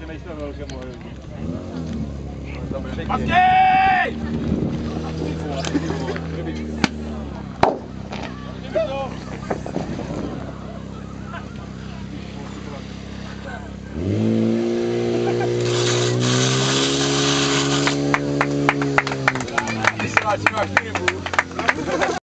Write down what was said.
že nejsme velké mohelní. Pastěj! Ty si máš 4